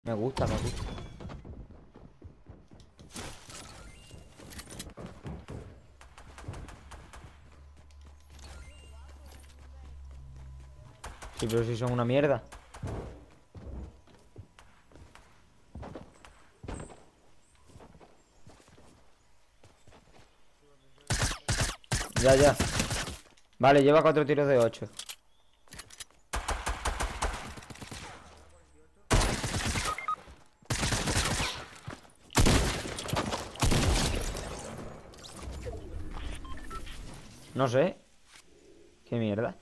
Me gusta, me gusta. Sí, pero si son una mierda. Ya, ya. Vale, lleva 4 tiros de 8. No sé. Qué mierda.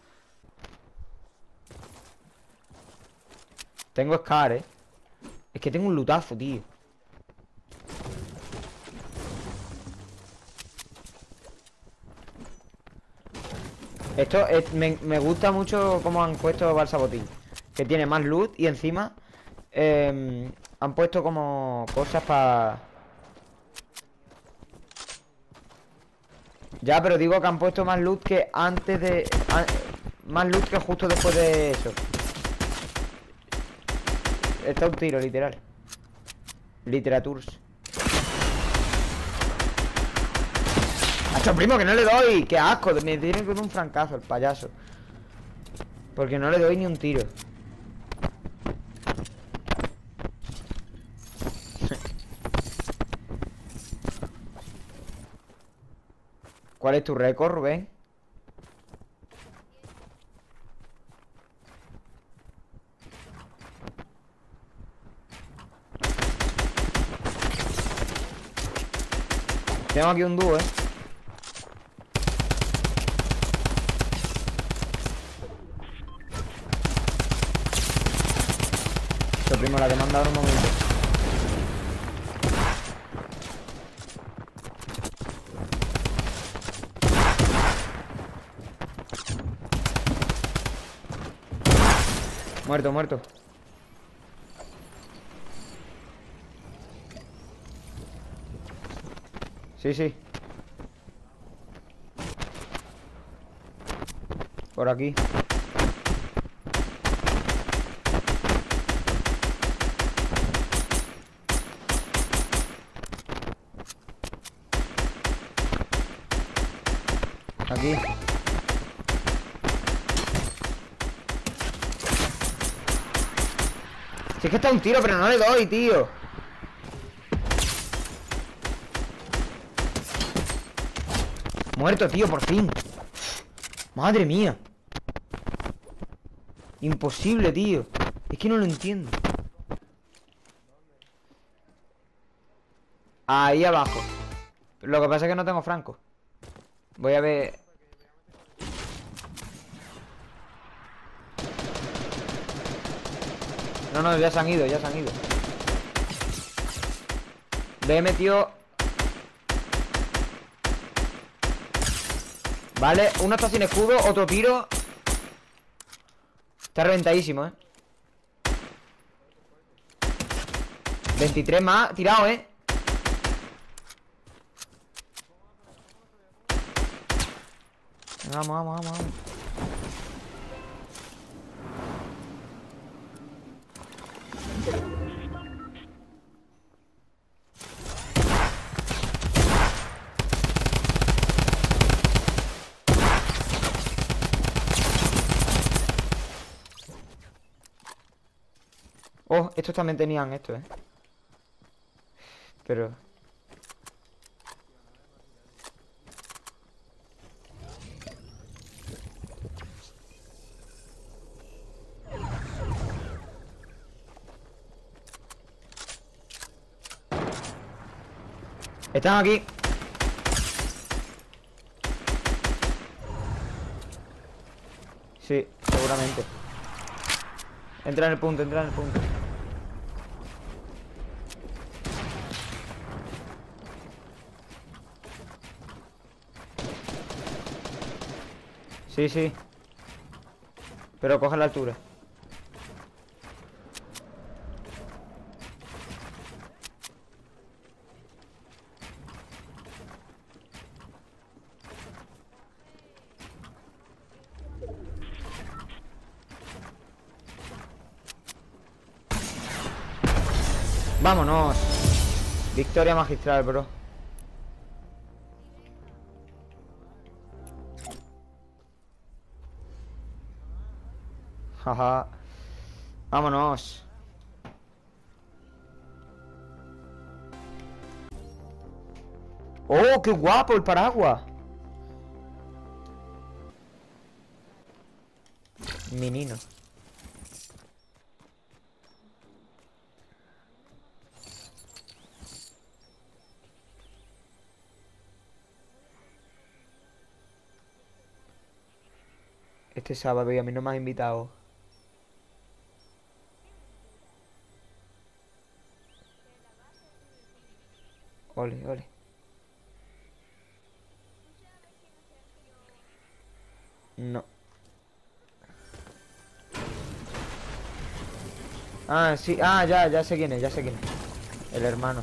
Tengo Scar, Es que tengo un lutazo, tío. Me gusta mucho cómo han puesto Balsa Botín. Que tiene más loot y encima han puesto como cosas para... Ya, pero digo que han puesto más loot que antes de... más loot que justo después de eso. Está un tiro, literal. Literaturs. ¡Hacho, primo, que no le doy! ¡Qué asco! Me tiene con un francazo el payaso. Porque no le doy ni un tiro. ¿Cuál es tu récord, Rubén? Tengo aquí un dúo, Esto, primo, la demanda ahora un momento. Muerto, muerto. Sí, sí. Por aquí. Aquí. Si es que está un tiro, pero no le doy, tío. Muerto, tío, por fin. Madre mía. Imposible, tío. Es que no lo entiendo. Ahí abajo. Lo que pasa es que no tengo franco. Voy a ver. No, no, ya se han ido, ya se han ido. Le he metido. Vale, uno está sin escudo, otro tiro. Está reventadísimo, 23 más, tirado, Vamos, vamos, vamos, vamos. Oh, estos también tenían esto, Pero... Están aquí. Sí, seguramente. Entra en el punto, entra en el punto. Sí, sí. Pero coge la altura. Vámonos. Victoria magistral, bro. Jaja. Vámonos. ¡Oh, qué guapo el paraguas! Menino. Este sábado y a mí no me has invitado. Ole, ole. No. Ah, sí. Ah, ya sé quién es, ya sé quién es. El hermano.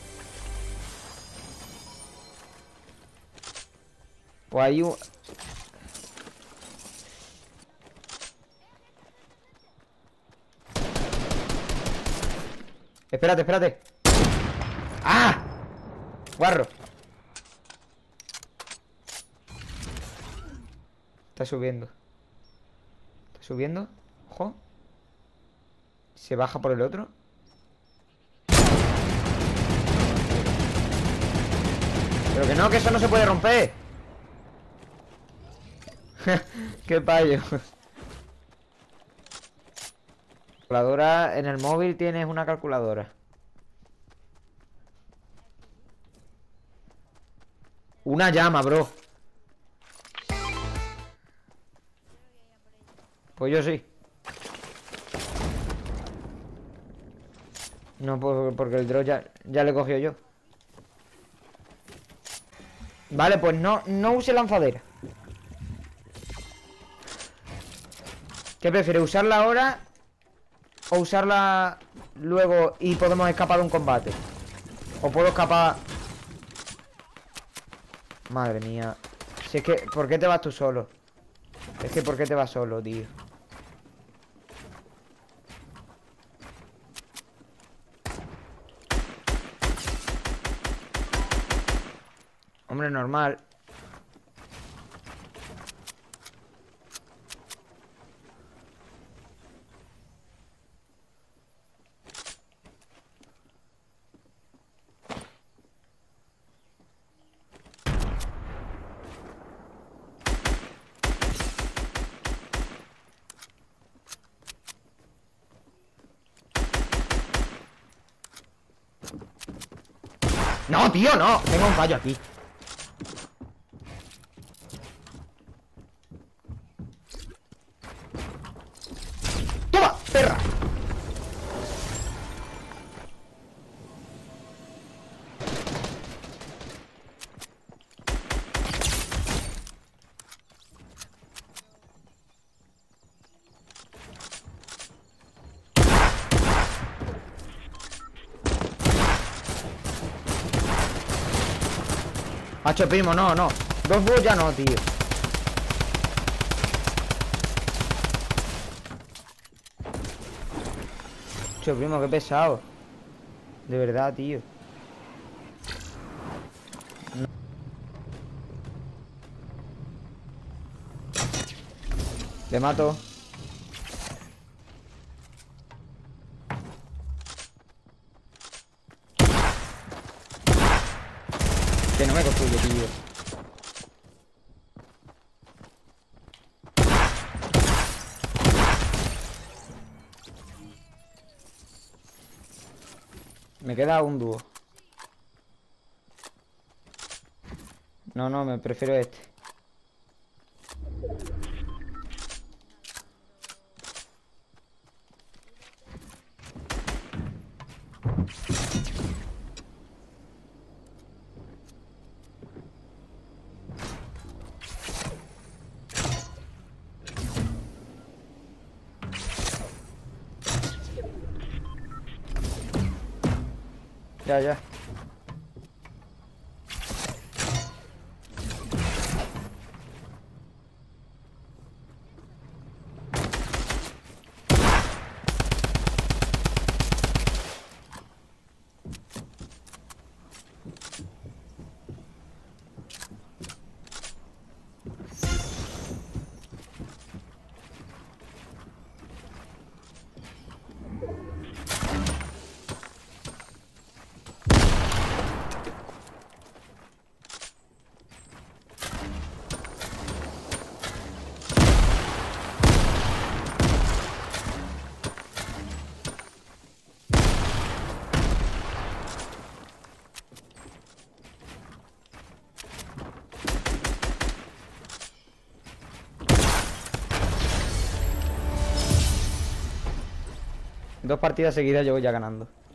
Pues hay un... Espérate, espérate. ¡Ah! Guarro. Está subiendo. Está subiendo. Ojo. Se baja por el otro. Pero que eso no se puede romper. Qué payo. Calculadora. En el móvil tienes una calculadora. Una llama, bro. Pues yo sí. No, porque el drone ya le cogió yo. Vale, pues no use lanzadera. ¿Qué prefiere? ¿Usarla ahora? ¿O usarla luego y podemos escapar de un combate? ¿O puedo escapar? Madre mía. Si es que, ¿por qué te vas tú solo? Es que, ¿por qué te vas solo, tío? Hombre, normal. No, tío, no. Tengo un fallo aquí. ¡Toma, perra! Hacho, primo, no. Dos búhos ya no, tío. Hacho, primo, qué pesado. De verdad, tío. No. Le mato. Que no me construye, tío. Me queda un dúo. No, me prefiero este. Ya. 2 partidas seguidas llevo ya ganando.